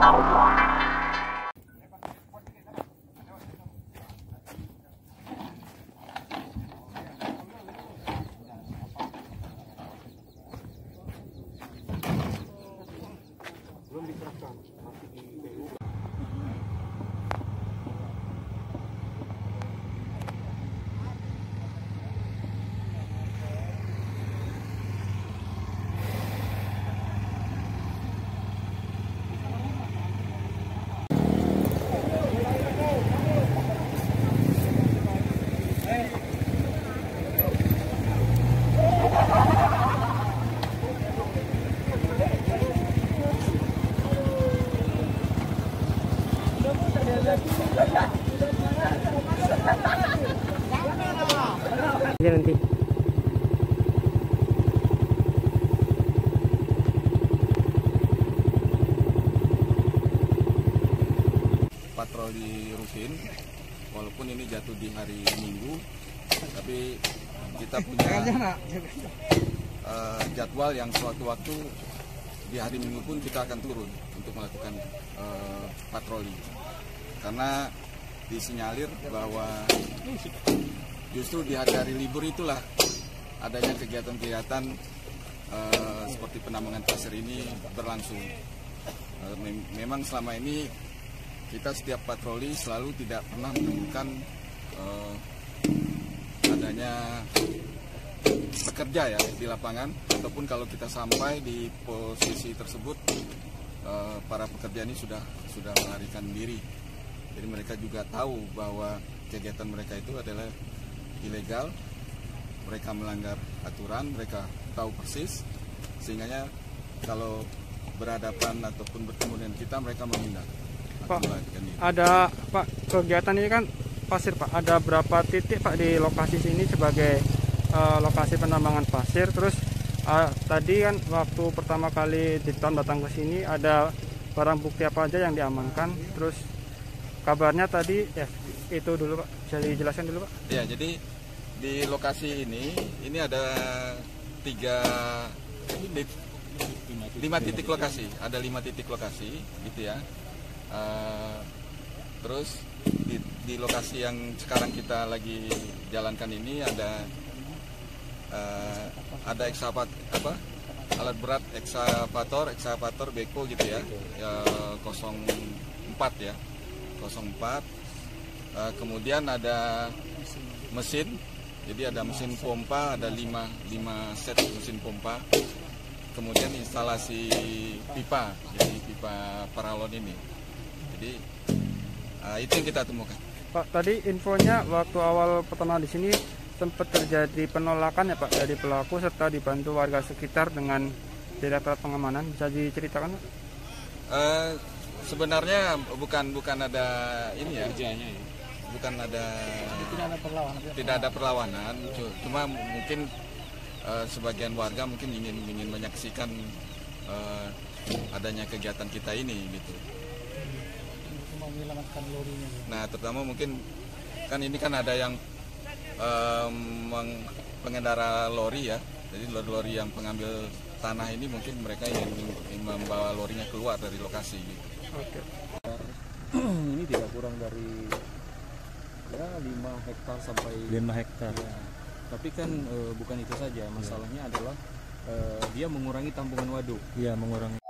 Belum diserahkan, masih di PU. Nanti patroli rutin, walaupun ini jatuh di hari Minggu, tapi kita punya jadwal yang suatu waktu di hari Minggu pun kita akan turun untuk melakukan patroli, karena disinyalir bahwa justru di hari libur itulah adanya kegiatan-kegiatan seperti penambangan pasir ini berlangsung. Memang selama ini kita setiap patroli selalu tidak pernah menemukan adanya pekerja ya di lapangan, ataupun kalau kita sampai di posisi tersebut para pekerja ini sudah melarikan diri. Jadi mereka juga tahu bahwa kegiatan mereka itu adalah ilegal, mereka melanggar aturan, mereka tahu persis, sehingga kalau berhadapan ataupun bertemu dengan kita, mereka menghindar. Pak, ada Pak, kegiatan ini kan pasir Pak, ada berapa titik Pak di lokasi sini sebagai lokasi penambangan pasir. Terus tadi kan waktu pertama kali Diton datang ke sini ada barang bukti apa aja yang diamankan, terus kabarnya tadi ya itu dulu Pak, bisa dijelaskan dulu Pak? Ya, jadi di lokasi ini ada 5 titik lokasi, ada 5 titik lokasi gitu ya. Terus di lokasi yang sekarang kita lagi jalankan ini ada alat berat ekskavator beko gitu ya, 04 ya, 04. Kemudian ada mesin, jadi ada mesin pompa, ada 5 set mesin pompa. Kemudian instalasi pipa, jadi pipa paralon ini. Jadi itu yang kita temukan. Pak, tadi infonya waktu awal pertama di sini sempat terjadi penolakan ya Pak dari pelaku serta dibantu warga sekitar dengan Direktorat Pengamanan. Bisa diceritakan Pak? Sebenarnya bukan ada ini ya. Bukan ada, tidak ada perlawanan, cuma mungkin sebagian warga mungkin ingin menyaksikan adanya kegiatan kita ini gitu. Nah, terutama mungkin kan ini kan ada yang pengendara lori ya, jadi lori yang pengambil tanah ini mungkin mereka ingin membawa lorinya keluar dari lokasi gitu. Oke. Ini tidak kurang dari 5 hektar sampai 5 hektar. Ya. Tapi kan bukan itu saja, masalahnya adalah dia mengurangi tampungan waduk. Iya, mengurangi.